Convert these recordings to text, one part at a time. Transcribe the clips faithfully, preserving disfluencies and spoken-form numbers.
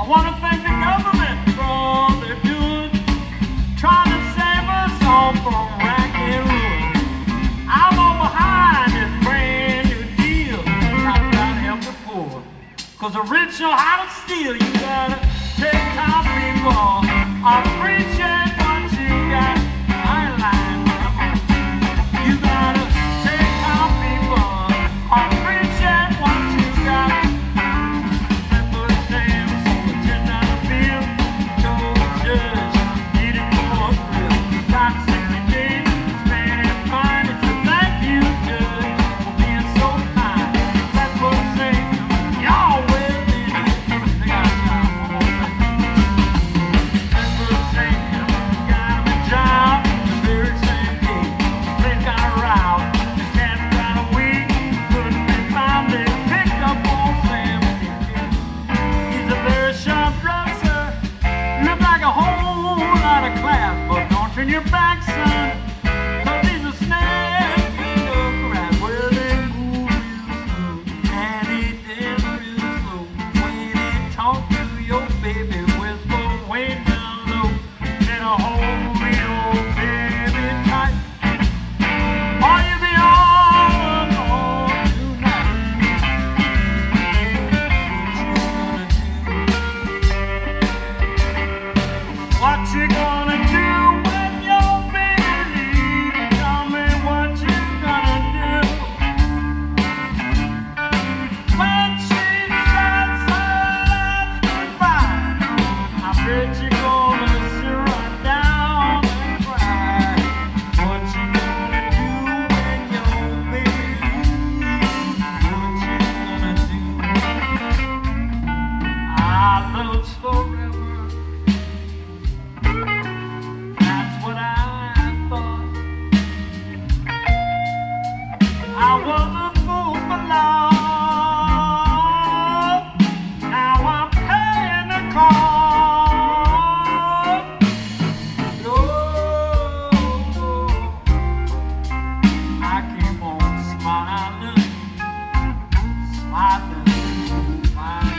I want to thank the government for all they're doing, trying to save us all from rack and ruin. I'm all behind this brand new deal, trying to help the poor. Cause the rich know how to steal. You gotta take time, people. I'm preaching what you got. I ain't lying. You gotta take time, people. I'm preaching what you got. Simple as same, so a ten dollar bill. Told the judge, need it for a thrill. Got sixty days, spend it fine. It's a thank you, judge, for being so kind. That's what I'm saying. Y'all will be it. They got a job, one more thing. That's what I'm saying. Got him a job, the very same day. They got a row, the cat's got a week. Couldn't be found, they picked up on Sam. He's a very sharp dresser. Look like a whole lot of class, but don't turn your back, son. Cause he's a snake in the grass. Well, they move real slow, and he dance real slow. When he talk to your baby, whisper way down low. And a hold your baby tight. Or you be all alone tonight. What you gonna do when your baby leaves? Tell me what you gonna do. When she says her last goodbye, I bet you're gonna sit right down and cry. What you gonna do when your baby leaves? What you gonna do? Our love's forever. That's what I thought. I was a fool for love. Now I'm paying the cost. Oh, I keep on smiling, smiling, smiling.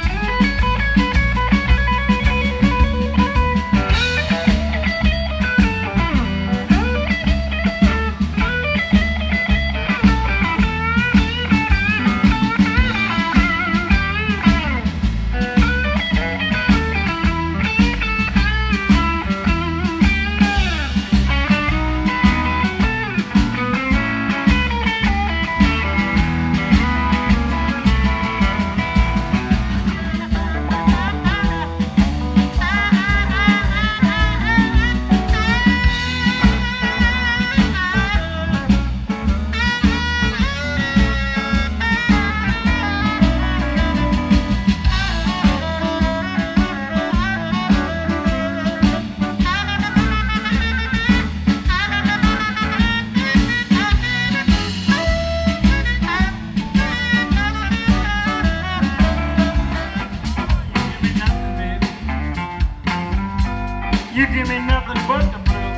You give me nothing but the blues.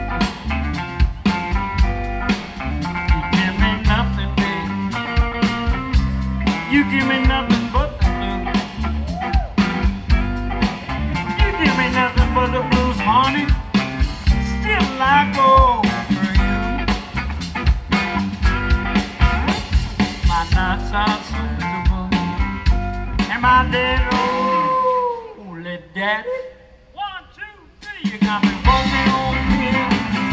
You give me nothing, baby. You give me nothing but the blues. You give me nothing but the blues, honey. Still I go for you. My nights are so miserable, and my dead old daddy. You got me walking on pins.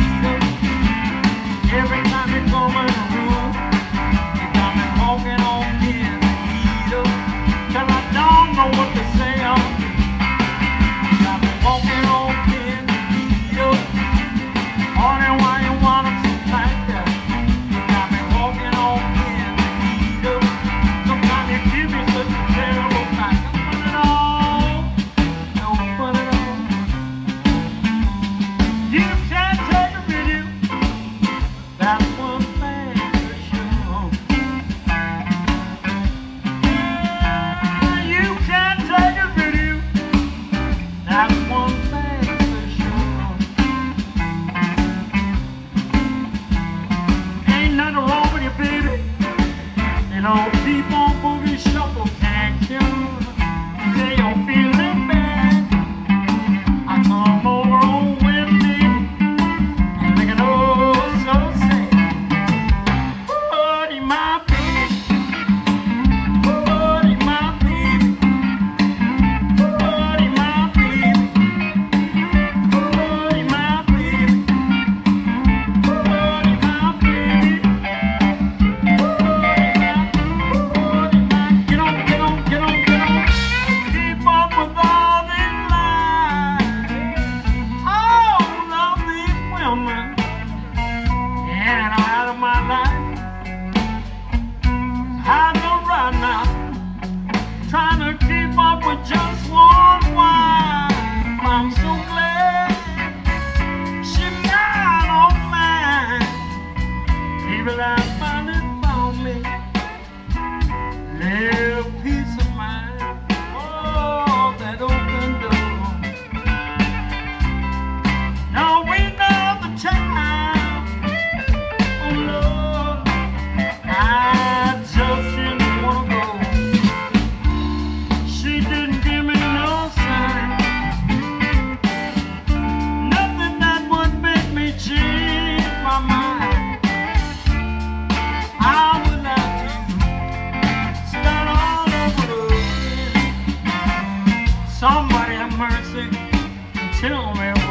Every time you come in the room, you got me walking on pins. Till I don't know what to say. You got me walking on pins. Honey, why you want it so tight? You got me walking on pins. Sometimes you give me such a terrible time. Don't put it on. Don't put it on. just one wine. I'm so glad she lied on mine. People I finally found me, live peace of mind. Oh, that open door. Now we know the time. Oh Lord, I just didn't wanna go. She didn't give me no sign, nothing that would make me change my mind. I would like to start all over again. Somebody have mercy and tell me